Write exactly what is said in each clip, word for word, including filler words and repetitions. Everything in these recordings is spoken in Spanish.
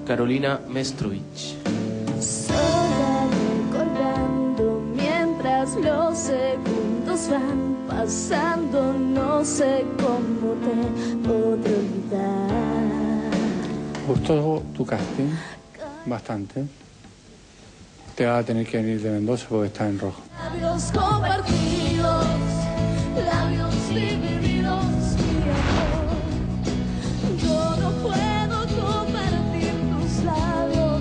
Carolina Mestrovich. Sola recordando mientras los segundos van pasando, no sé cómo te podré olvidar. ¿Gustó tu casting? Bastante. Te vas a tener que venir de Mendoza porque está en rojo. Labios compartidos, labios divididos, mi amor. Yo no puedo compartir tus labios.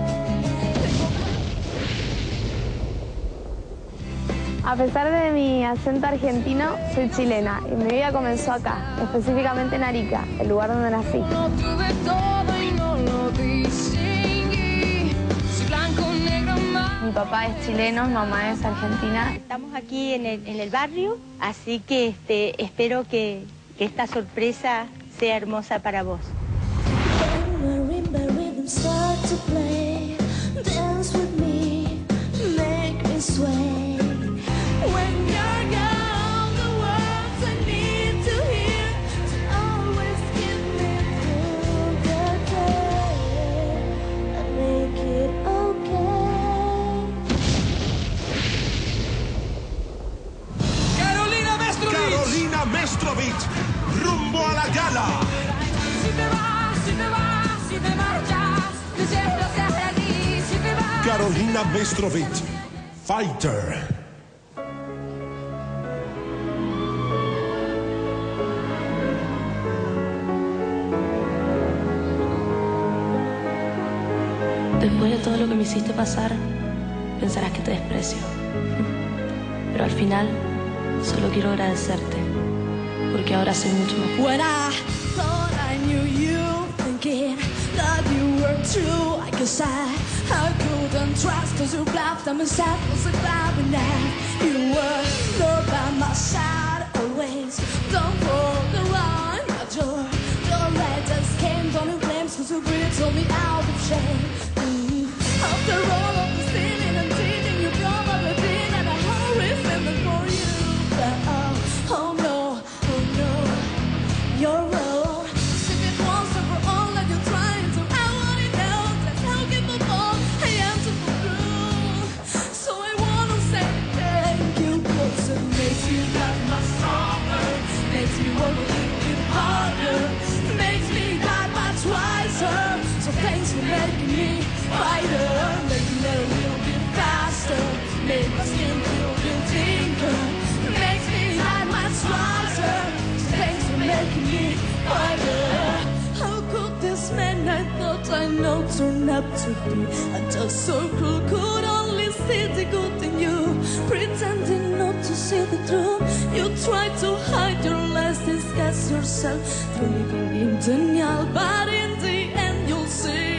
A pesar de mi acento argentino, soy chilena y mi vida comenzó acá, específicamente en Arica, el lugar donde nací. No tuve todo y no lo distinguí. Soy blanco, negro, más. Mi papá es chileno, mi mamá es argentina. Estamos aquí en el, en el barrio, así que este, espero que, que esta sorpresa sea hermosa para vos. When marimba rhythms start to play, dance with me, make me sway. When you're gone, the words I need to hear to always get me through the day and make it okay. Carolina Mestrovich. Carolina Mestrovich, rumbo a la gala. Si te vas, si te vas, si te marchas, desierto hacia aquí, si te vas. Carolina Mestrovich, fighter. Después de todo lo que me hiciste pasar, pensarás que te desprecio. Pero al final, solo quiero agradecerte, porque ahora soy mucho más fuerte. When I thought I knew you, thinking that you were true, I guess I, I couldn't trust, cause you laughed at me, sad was a clarinet. You were there by my side always, don't walk around, but your, your letters came down in flames, cause you really told me out of shame. Mm. After all of the stealing and cheating, you probably did, and I'm always feeling for you. But oh, oh no, oh no, you're wrong. If it wasn't for all that you're trying to, I wouldn't know just how capable I am to prove. So I wanna say thank you, cause it makes me that much stronger, makes me work a little bit harder, makes me that much wiser. So thanks for making me fighter, making it a little bit faster, make my skin a little bit tinker, makes me that much wiser. So thanks for making me fighter. How could this man I thought I know turn out to be a just circle, could only see the good in you, pretending not to see the truth. You try to hide your lies, disguise yourself through living in denial, but in the end you'll see.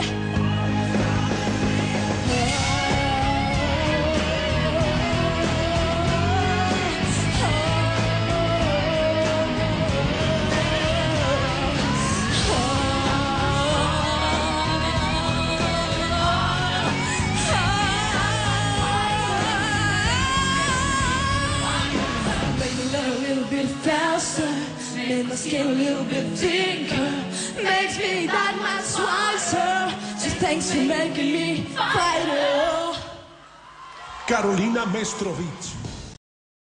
Made my skin a little bit thicker, makes me that much wiser. So thanks for making me fighter. Carolina Mestrovich.